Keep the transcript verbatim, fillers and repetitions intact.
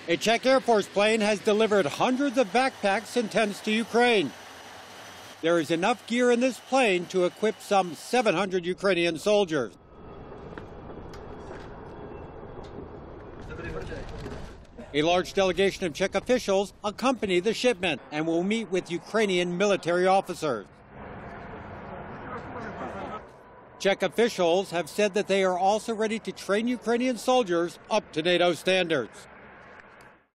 A Czech Air Force plane has delivered hundreds of backpacks and tents to Ukraine. There is enough gear in this plane to equip some seven hundred Ukrainian soldiers. A large delegation of Czech officials accompany the shipment and will meet with Ukrainian military officers. Czech officials have said that they are also ready to train Ukrainian soldiers up to NATO standards.